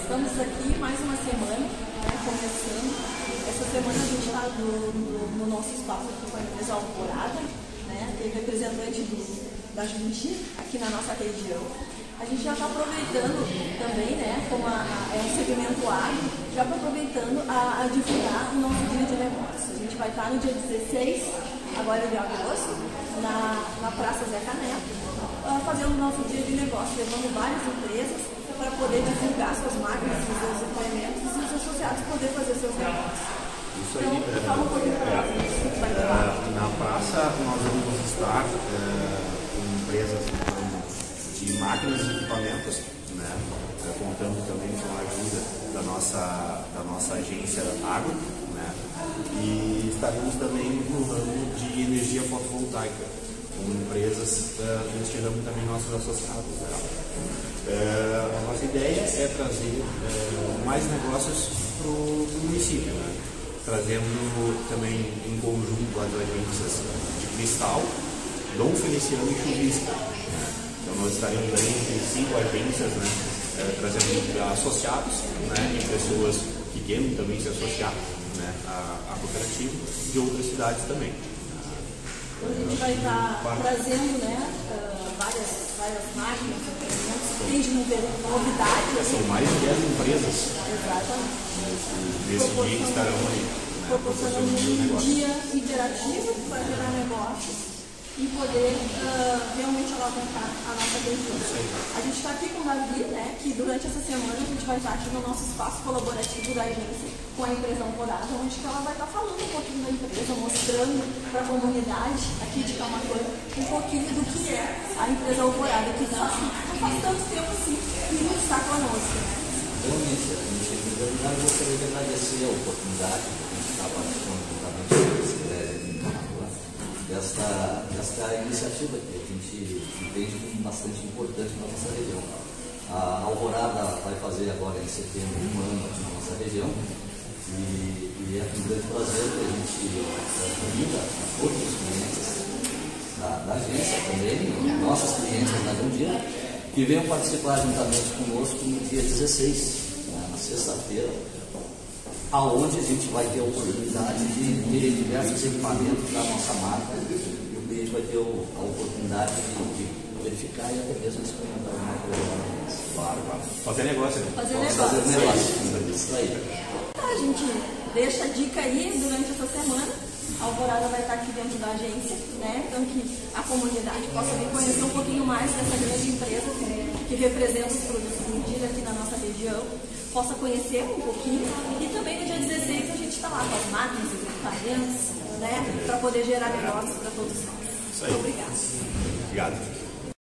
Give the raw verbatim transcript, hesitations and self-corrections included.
Estamos aqui mais uma semana, né, começando. Essa semana a gente está no, no, no nosso espaço aqui com a empresa Alvorada, né, tem representante do, da Jundi aqui na nossa região. A gente já está aproveitando também, né, como a, a, é um segmento agro, já está aproveitando a, a divulgar o nosso dia de negócio. A gente vai estar no dia dezesseis, agora de agosto, na, na Praça Zeca Neto, uh, fazendo o nosso dia de negócio, levando várias empresas para poder divulgar suas máquinas, seus equipamentos e os associados poder fazer seus negócios. Isso então, aí, fala um pouquinho para nós. É, na praça nós vamos estar é, com empresas de máquinas e equipamentos, né, é, contando também com a ajuda da nossa, da nossa agência Agro, né, e estaremos também no ramo de energia fotovoltaica, com empresas uh, neste ramo também nossos associados. Né. É, a nossa ideia é trazer é, mais negócios para o município, né? Trazendo também em conjunto as agências de Cristal, Dom Feliciano e Chuvisca. Né? Então nós estaremos aí entre cinco agências, né? É, trazendo associados, né? E pessoas que queiram também se associar, né? à, à cooperativa de outras cidades também. A gente vai estar trazendo, né, uh, várias, várias máquinas, equipamentos, tem de novidades. São mais de dez empresas. Exatamente. Nesse dia que estarão aí. Né, proporcionando um dia interativo para gerar negócios e poder uh, realmente alavancar a nossa aventura. A gente está aqui com o Davi, né, que durante essa semana a gente vai estar aqui no nosso espaço colaborativo da agência com a empresa Alvorada, onde ela vai estar falando um pouquinho da empresa, mostrando para a comunidade aqui de Camaquã um pouquinho do que é a empresa Alvorada, que não, não faz tanto tempo assim que está conosco. Realmente, a gente, em primeiro lugar, gostaria de agradecer a oportunidade que a gente está participando juntamente com esse crédito em Camaquã, desta, desta iniciativa que a gente entende como bastante importante na nossa região. A Alvorada vai fazer agora em setembro um ano aqui na nossa região e, e é um grande prazer que a gente convida a todos os clientes da, da agência também, nossos clientes da Jundia, que venham participar juntamente conosco no dia dezesseis, né, na sexta-feira, aonde a gente vai ter a oportunidade de ter diversos equipamentos da nossa marca e o cliente vai ter a oportunidade de, de verificar e até mesmo experimentar a marca da Claro, claro. Fazer negócio, né? Fazer Vamos negócio. fazer negócio. Isso aí. Tá, a gente deixa a dica aí durante essa semana. A Alvorada vai estar aqui dentro da agência, né? Então que a comunidade possa vir conhecer um pouquinho mais dessa grande empresa que, que representa os produtos do Indira aqui na nossa região, possa conhecer um pouquinho. E também no dia dezesseis a gente está lá com as máquinas, os equipamentos, né? Para poder gerar negócios para todos nós. Isso aí. Muito obrigada. Obrigado.